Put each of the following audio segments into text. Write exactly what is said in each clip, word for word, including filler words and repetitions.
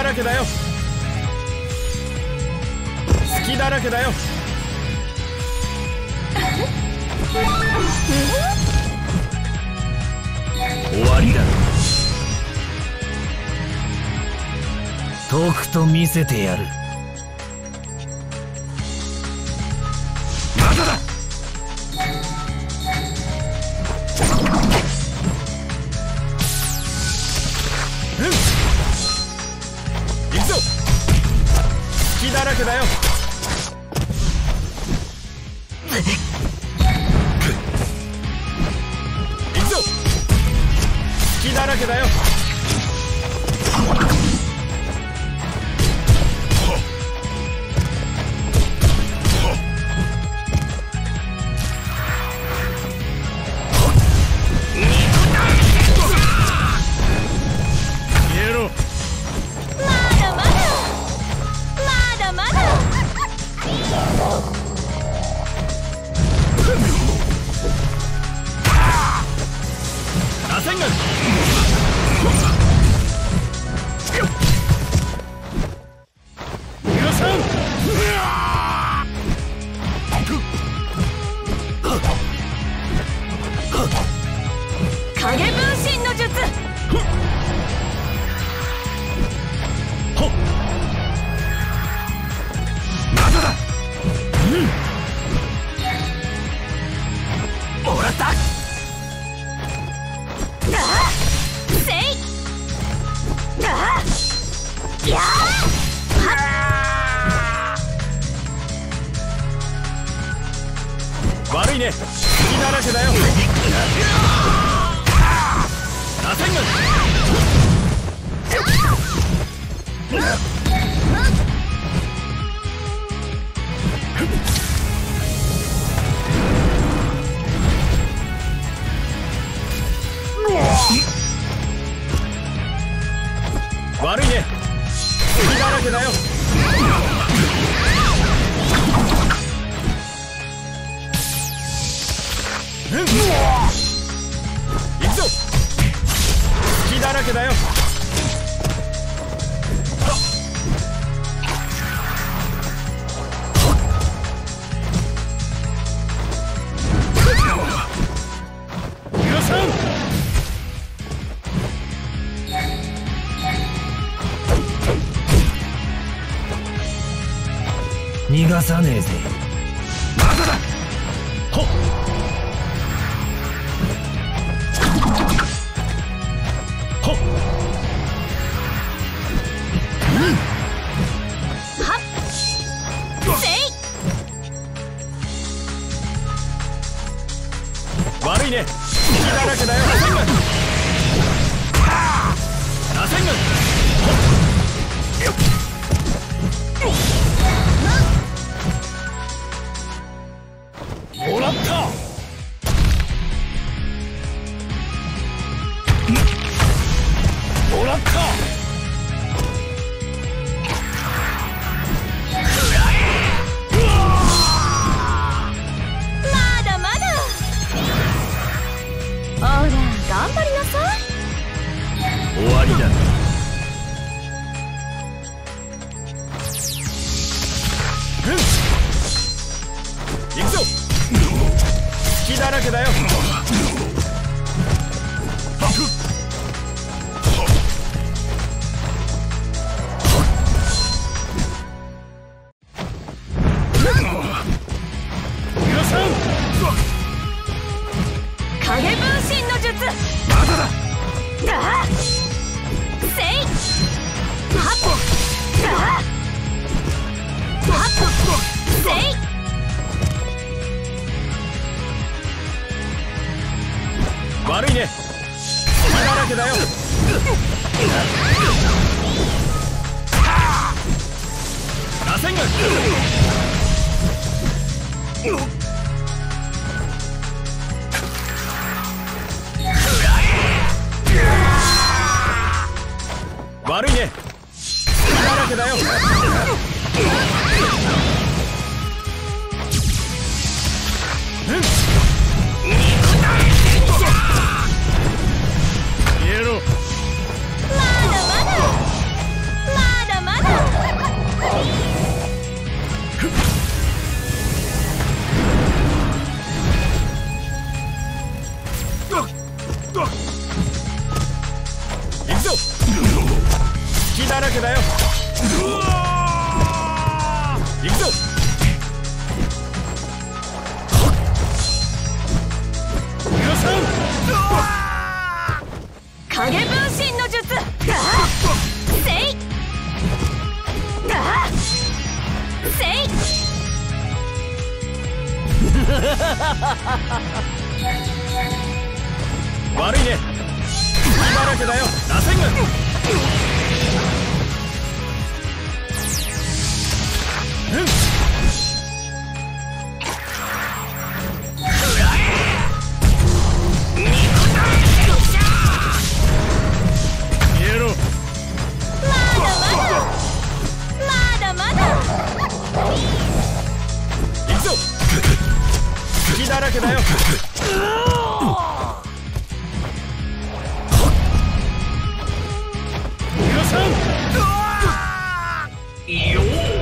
らけだよ。隙だらけだよ。終わりだ。 とくと見せてやる。 まだだ。うん、行くぞ。隙だらけだよ。行くぞ。隙だらけだよ。 影分身の術。 まだだ。うん、もらった。 せい。や悪いね。隙だらけだよ。螺旋が悪いね。隙だらけだよ。うん、行くぞ。隙だらけだよ。許さん。 逃がさねえぜ。 まだだ。ほっ。ほっ。うん。 はっ。せい。 悪いね。隙だらけだよ。螺旋が。もらった。もらった。 まだまだ。ほら頑張りなさい。 終わりだ。うん、行くぞ。隙だらけだよ。 影分身の術。 まだだ。 せい。はっ。はっ。せい。 悪いね。隙だらけだよ。螺旋が。悪いね。隙だらけだよ。うん、消えろ。 まだまだ。ま悪いね。隙だらけだよ、螺旋軍。うんだらけだよ。皆さんよ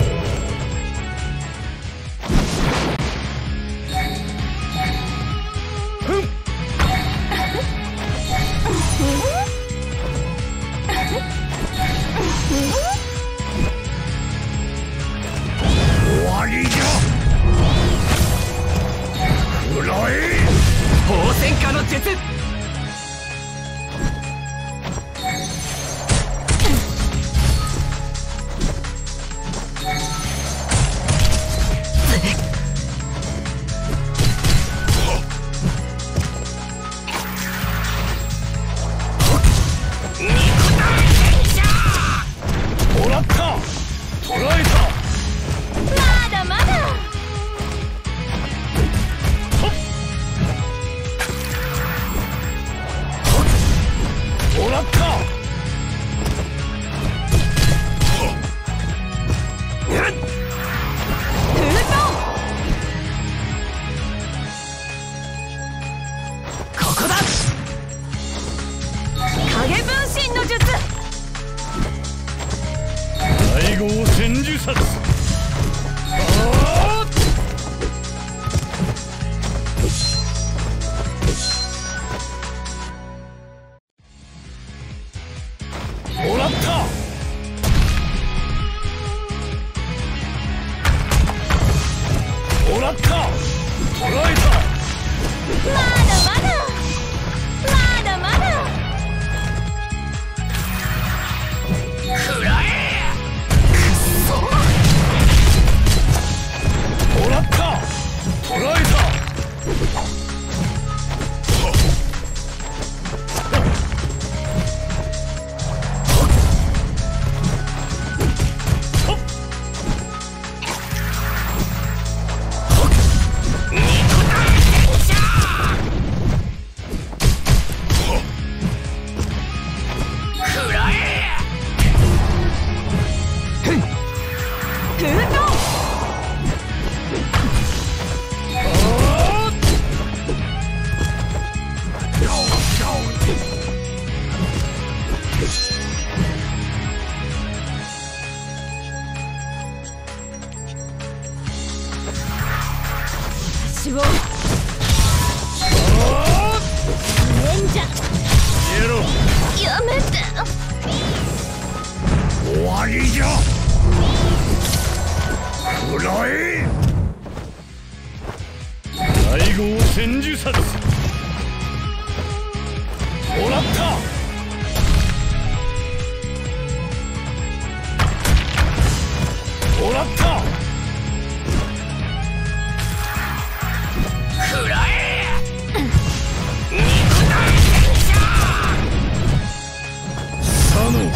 終わりじゃ。放線化の術。もらった。捕らえた。 まだまだ。 もらった。ここだ。 影分身の術。 第五千手殺。もらった。もらった。捕らえた。 まだまだ。まだまだ。 くらえ。くそ。もらった。捕らえた。 私をレンジャー消えろ。 やめて。 終わりじゃ。くらえ。第五千手殺。もらった。もらった。くらえ。肉弾戦車。佐野。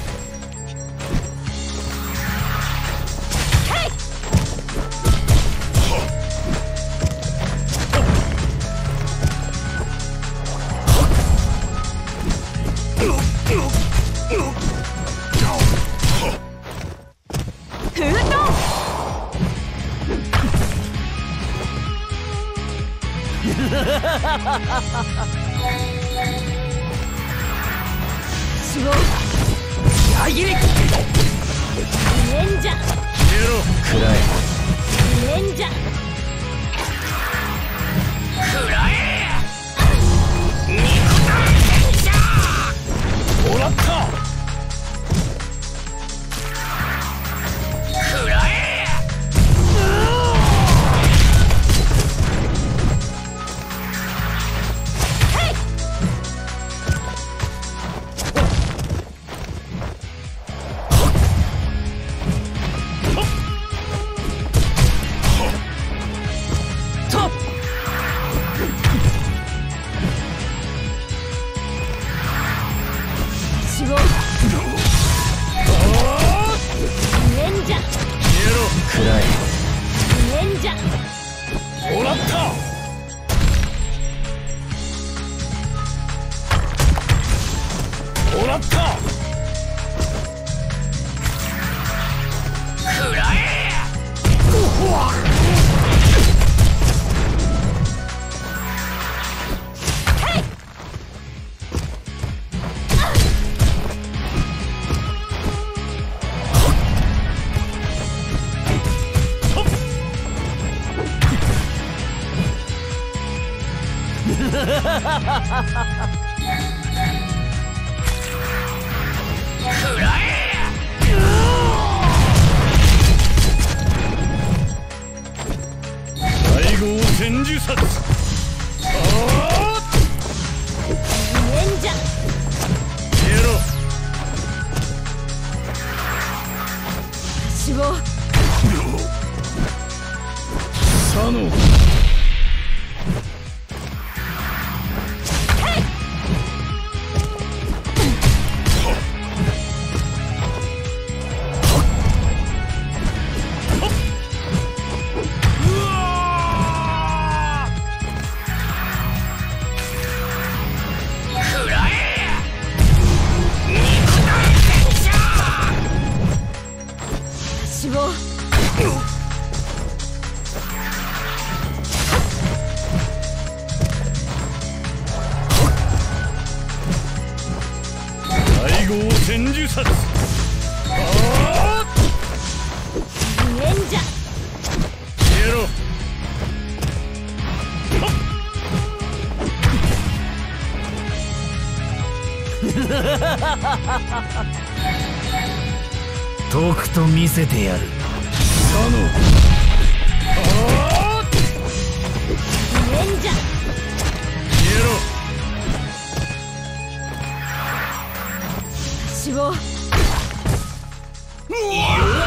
私を裏切り。レンジャー消えろ。くらえ。 レンジャーくらえ。肉弾戦車。もらった。くらえ。 食らえ。最後を天樹殺。 忍者消えろ。 死亡佐野。 死亡最後を天樹殺。 忍者消えろ。 とくと見せてやる。 佐野。 忍者消えろ。 死亡うわ